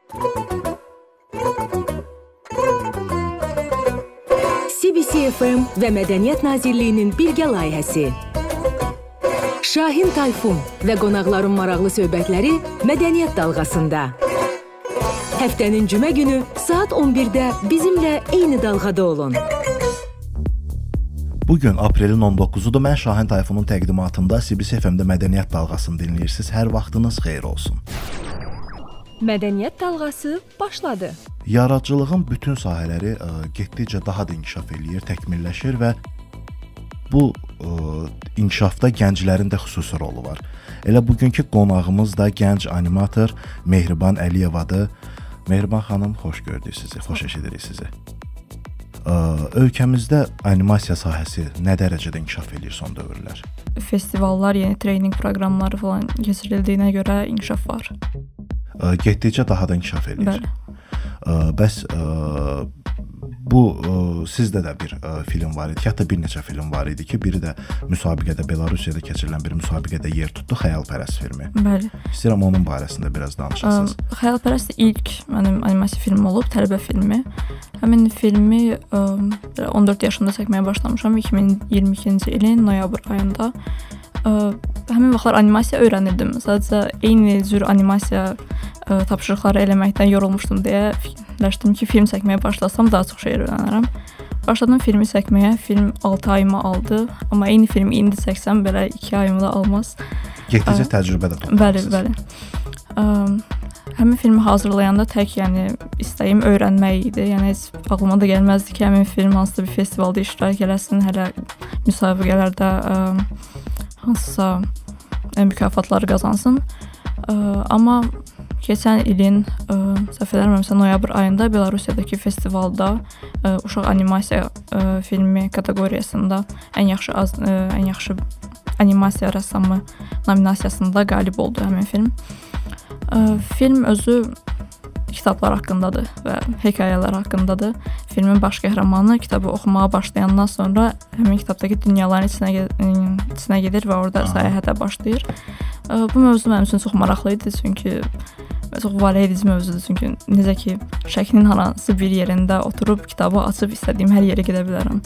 CBC-FM və Mədəniyyət Nazirliyinin birgə layihəsi. Şahin Tayfun və qonaqların maraqlı söhbətləri Mədəniyyət Dalğasında. Həftənin cümə günü saat 11-də bizimlə eyni dalğada olun. Bugün aprelin 19-udur. Mən Şahin Tayfunun təqdimatında CBC-FM-də Mədəniyyət Dalğasını dinləyirsiniz. Hər vaxtınız xeyir olsun. Mədəniyyət Dalğası başladı. Yaradıcılığın bütün sahələri getdikcə daha da inkişaf eləyir, təkmilləşir və bu inkişafda gənclərin də xüsusi rolu var. Elə bugünkü qonağımız da gənc animator Mehriban Əliyevadır. Mehriban xanım, xoş gördük sizi, xoş eşidirik sizi. Ölkəmizdə animasiya sahəsi nə dərəcədə inkişaf eləyir son dövrlər? Festivallar, yeni trening proqramları falan keçirildiyinə görə inkişaf var. Getdikcə daha da inkişaf eləyir. Bəli. Bəs bu sizdə də bir film var idi, hətta bir neçə film var idi ki, biri də müsabiqədə, Belarusiyada keçirilən bir müsabiqədə yer tutdu, Xəyalpərəst filmi. Bəli. İstəyirəm onun barəsində biraz danışasınız. Xəyalpərəst ilk mənim animasiya filmim olub, tələbə filmi. Həmin filmi 14 yaşında çəkməyə başlamışam 2022-ci ilin noyabr ayında. Həmin vaxtlar animasiya öyrənirdim. Sadəcə eyni cür animasiya tapşırıqları eləməkdən yorulmuşdum deyə fikirləşdim ki, film çəkməyə başlasam daha çox şey öyrənərəm. Başladım filmi çəkməyə. Film 6 ayımı aldı. Amma eyni filmi indi çəksəm belə 2 ayımı da almaz. Getdikcə təcrübə də toplayırsınız. Bəli. Həmin filmi hazırlayanda tək istəyim öyrənmək idi. Yəni heç ağlıma da gəlməzdi ki, həmin film hansısa bir festivalda iştirak eləsin, hələ müsabiqələrdə hansısa mükafatları qazansın. Amma keçən ilin səhv eləmirəmsə noyabr ayında Belarusiyadakı festivalda uşaq animasiya filmi kateqoriyasında ən yaxşı animasiya rəssamı nominasiyasında qalib oldu həmin film. Film özü kitablar haqqındadır və hekayələr haqqındadır. Filmin baş qəhrəmanı kitabı oxumağa başlayandan sonra həmin kitabdakı dünyaların içinə gedir və orada səyahətə başlayır. Bu mövzu mənim üçün çox maraqlı idi, çünki çox valedici mövzudur. Çünki necə ki, şəklin hansı bir yerində oturub kitabı açıb istədiyim hər yerə gedə bilərəm.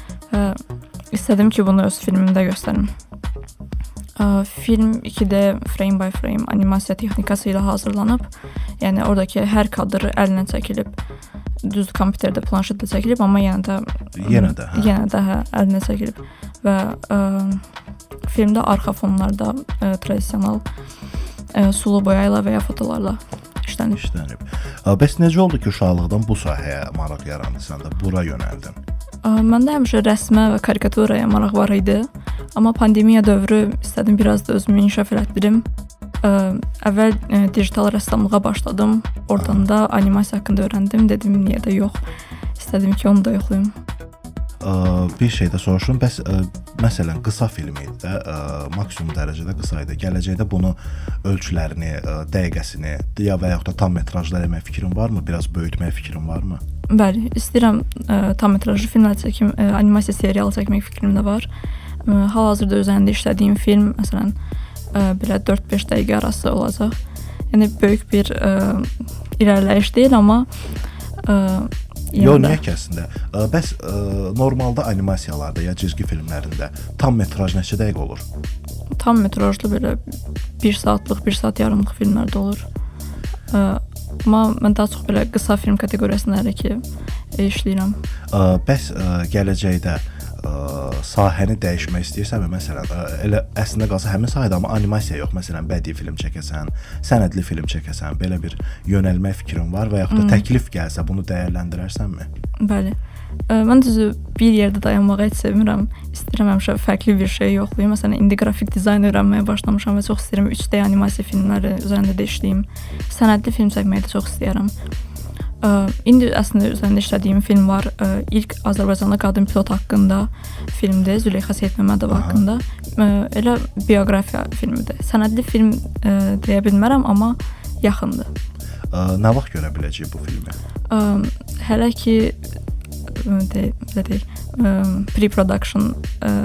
İstədim ki, bunu öz filmimdə göstərim. Film 2D frame by frame animasiya texnikası ilə hazırlanıb. Yəni oradakı hər kadr əllə çəkilib. Düz kompüterdə, planşetdə çəkilib, amma yenə də əllə çəkilib. Və filmdə arxa fonlarda tradisional sulu boya ilə və ya fotolarla işlənib. Bəs necə oldu ki, uşaqlıqdan bu sahəyə maraq yarandı, sən də bura yönəldin? Məndə həmişə rəsmə və karikaturaya maraq var idi. Amma pandemiya dövrü istədim biraz da özümü inkişaf elətdirim. Əvvəl digital rəssamlığa başladım. Oradan da animasiya haqqında öyrəndim. Dedim, niyə də yox. İstədim ki, onu da yoxlayım. Bir şey də soruşum. Bəs məsələn, qısa film idi də, maksimum dərəcədə qısa idi. Gələcəkdə bunu ölçülərini, dəqiqəsini ya və yaxud da tam metrajlı eləmək fikrin varmı? Biraz böyütmək fikrin varmı? Bəli, istəyirəm tam metrajlı filmlər çəkim, animasiya serialı çəkmək fikrim də var. Hal-hazırda üzərində işlədiyim film, məsələn, belə 4-5 dəqiqə arası olacaq. Yəni, böyük bir irəliləyiş deyil, amma yox, niyə ki əslində? Bəs normalda animasiyalarda ya cizgi filmlərində tam metraj neçə dəqiqə olur? Tam metrajlı belə 1 saatlıq, 1 saat yarımlıq filmlər də olur. Amma mən daha çox belə qısa film kateqoriyasında hələ ki işləyirəm. Bəs gələcəkdə sahəni dəyişmək istəyirsənmi? Məsələn, elə əslində qalsa həmin sahədə, amma animasiya yox. Məsələn, bədii film çəkəsən, sənədli film çəkəsən, belə bir yönəlmək fikrin var və yaxud da təklif gəlsə bunu dəyərləndirərsənmi? Bəli. Mən düzü bir yerdə dayanmağı heç sevmirəm. İstəyirəm həmişə fərqli bir şey yoxlayım. Məsələn, indi qrafik dizayn öyrənməyə başlamışam və çox istəyirəm 3D animasiya filmləri üzərində də işləyim. Sənədli film çəkməyi də çox istəyirəm. İndi əslində üzərində işlədiyim film var. İlk Azərbaycanlı qadın pilot haqqında filmdir, Züleyxa Seyidməmmədova haqqında. Elə bioqrafiya filmidir. Sənədli film deyə bilmərəm, amma yaxındır. Nə vaxt görə biləcəyik bu filmi? Hələ ki pre-production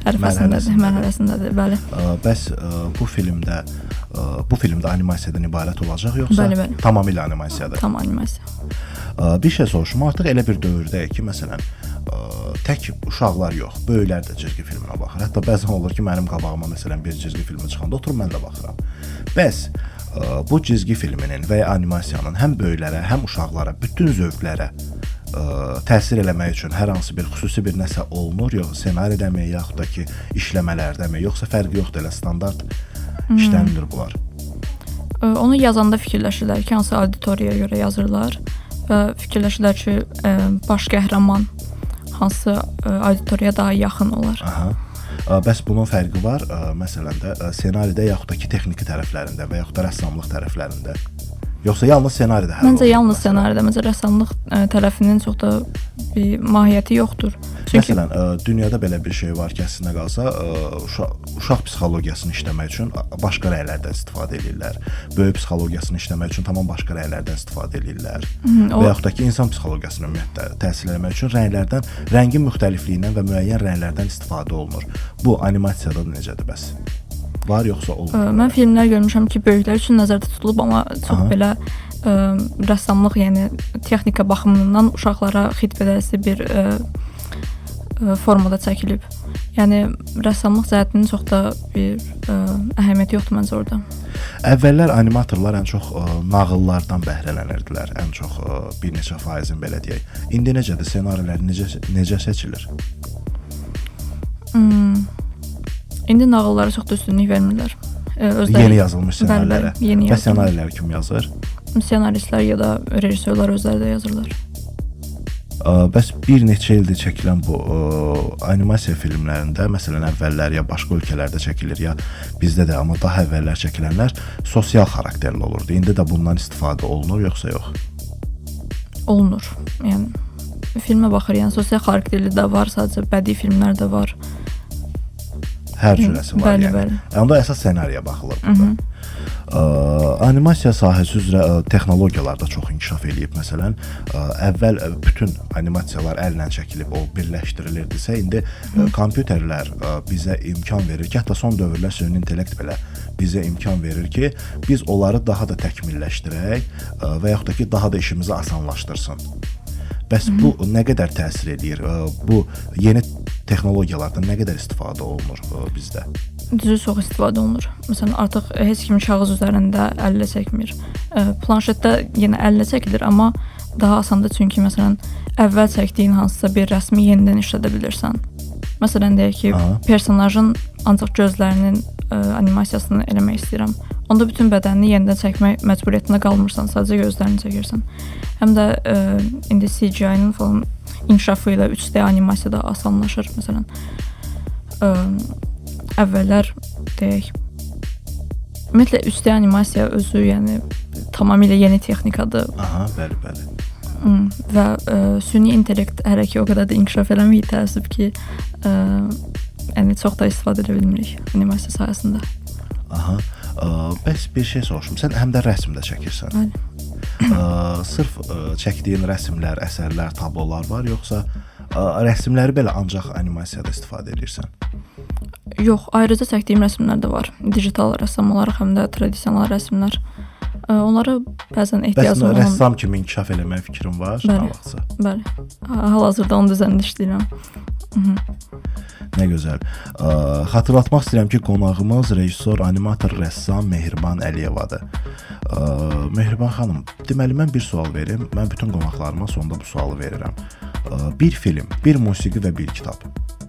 mərhələsindədir, bəli. Bəs bu filmdə animasiyadan ibarət olacaq yoxsa bəli. Tamamilə animasiyadır? Tam animasiya. Bir şey soruşum, artıq elə bir dövrdəyik ki, məsələn, tək uşaqlar yox, böyüklər də cizgi filminə baxır. Hətta bəzən olur ki, mənim qabağıma məsələn bir cizgi filmi çıxanda oturub mən də baxıram. Bəs bu cizgi filminin və ya animasiyanın həm böyüklərə, həm uşaqlara, bütün zövqlərə təsir eləmək üçün hər hansı bir xüsusi bir nəsə olunur, yox ssenaridəmi, yaxud da ki, işləmələrdəmi, yoxsa fərqi yoxdur, elə standart işlənilir bunlar? Onu yazanda fikirləşirlər ki, hansı auditoriyaya görə yazırlar və fikirləşirlər ki, baş qəhrəman hansı auditoriyaya daha yaxın olar. Bəs bunun fərqi var, məsələn də ssenaridə yaxud da ki, texniki tərəflərində və yaxud da rəssamlıq tərəflərində? Yoxsa yalnız ssenaridə həll olunur? Məncə yalnız ssenaridə, məncə rəssamlıq tərəfinin çox da bir mahiyyəti yoxdur. Çünki məsələn, dünyada belə bir şey var ki, əslində qalsa, uşaq psixologiyasını işləmək üçün başqa rəylərdən istifadə edirlər. Böyük psixologiyasını işləmək üçün tamam başqa rəylərdən istifadə edirlər. Və yaxud da ki, insan psixologiyasını ümumiyyətlə təhsil etmək üçün rəngin müxtəlifliyindən və müəyyən rənglərdən istifadə olunur. Bu animasiyada necədir bəs? Var yoxsa olmur? Mən filmlər görmüşəm ki, böyüklər üçün nəzərdə tutulub, amma çox belə rəssamlıq, yəni texnika baxımından uşaqlara xidmət edəsi bir formada çəkilib. Yəni rəssamlıq cəhətinin çox da bir əhəmiyyəti yoxdur məncə orada. Əvvəllər animatorlar ən çox nağıllardan bəhrələnirdilər, ən çox bir neçə faizin belə deyək. İndi necədir, ssenarilər necə seçilir? İndi nağıllara çox da üstünlük vermirlər. Yeni yazılmış ssenarilərə. Və ssenariləri kim yazır? Ssenaristlər ya da rejissorlar özləri də yazırlar. Bəs bir neçə ildir çəkilən bu animasiya filmlərində, məsələn, əvvəllər ya başqa ölkələrdə çəkilir, ya bizdə də, amma daha əvvəllər çəkilənlər sosial xarakterli olurdu. İndi də bundan istifadə olunur, yoxsa yox? Olunur. Yəni filmə baxır, yəni sosial xarakterli də var, sadəcə bədii filmlər də var. Hər cürəsi var, yəni. Onda əsas ssenariyə baxılır burada. Animasiya sahəsi üzrə texnologiyalar da çox inkişaf eləyib. Məsələn, əvvəl bütün animasiyalar əllə çəkilib, o birləşdirilirdisə, indi kompüterlər bizə imkan verir ki, hətta son dövrlər süni intellekt belə bizə imkan verir ki, biz onları daha da təkmilləşdirək və yaxud da ki, daha da işimizi asanlaşdırsın. Bəs bu nə qədər təsir edir? Bu yeni texnologiyalardan nə qədər istifadə olunur bizdə? Düzü çox istifadə olunur. Məsələn, artıq heç kim kağız üzərində əllə çəkmir. Planşetdə yenə əllə çəkilir, amma daha asandır, çünki məsələn, əvvəl çəkdiyin hansısa bir rəsmi yenidən işlədə bilirsən. Məsələn, deyək ki, personajın ancaq gözlərinin animasiyasını eləmək istəyirəm. Onda bütün bədənini yenidən çəkmək məcburiyyətində qalmırsan, sadəcə gözlərini çəkirsən. Həm də indi CGI-nin falan inkişafı ilə 3D animasiyada asanlaşır. Məsələn, əvvəllər deyək, ümumiyyətlə 3D animasiya özü, yəni tamamilə yeni texnikadır. Bəli. Və süni intellekt hələ ki o qədər də inkişaf eləməyib, təəssüf ki, yəni çox da istifadə edə bilmirik animasiya sayəsində. Bəs bir şey soruşum, sən həm də rəsm də çəkirsən. Bəli. Sırf çəkdiyin rəsmlər, əsərlər, tablolar var, yoxsa rəsmləri belə ancaq animasiyada istifadə edirsən? Yox, ayrıca çəkdiyim rəsmlər də var. Digital rəssam olaraq, həm də tradisional rəsmlər. Onlara bəzən ehtiyacım olan... Bəs rəssam kimi inkişaf eləmək fikrin var? Bəli. Hal-hazırda onun üzərində işləyirəm. Nə gözəl. Xatırlatmaq istəyirəm ki, qonağımız rejissor, animator, rəssam Mehriban Əliyevadır. Mehriban xanım, deməli mən bir sual verim. Mən bütün qonaqlarıma sonda bu sualı verirəm. Bir film, bir musiqi və bir kitab.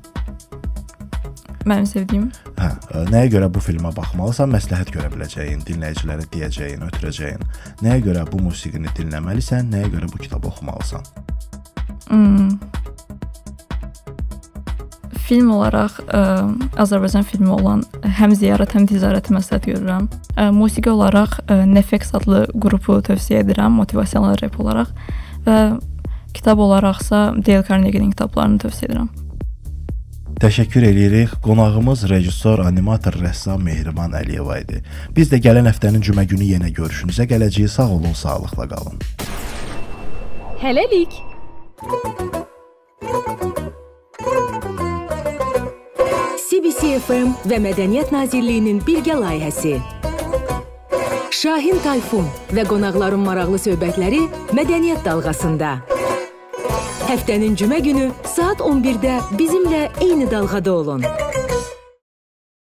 Mənim sevdiyim? Nəyə görə bu filmə baxmalısan, məsləhət görə biləcəyin, dinləyicilərə deyəcəyin, ötürəcəyin. Nəyə görə bu musiqini dinləməlisən, nəyə görə bu kitabı oxumalısan? Film olaraq Azərbaycan filmi olan həm ziyarət, həm ticarəti məsləhət görürəm. Musiqi olaraq Nefex adlı qrupu tövsiyə edirəm, motivasiyalı rap olaraq. Və kitab olaraqsa Dale Carnegie-nin kitablarını tövsiyə edirəm. Təşəkkür edirik. Qonağımız rejissor, animator, rəssam Mehriban Əliyeva idi. Biz də gələn həftənin cümə günü yenə görüşünüzə gələcəyik. Sağ olun, sağlıqla qalın. Hələlik. Asia FM və Mədəniyyət Nazirliyinin birgə layihəsi. Şahin Tayfun və qonaqların maraqlı söhbətləri Mədəniyyət Dalğasında. Həftənin cümə günü saat 11-də bizimlə eyni dalğada olun.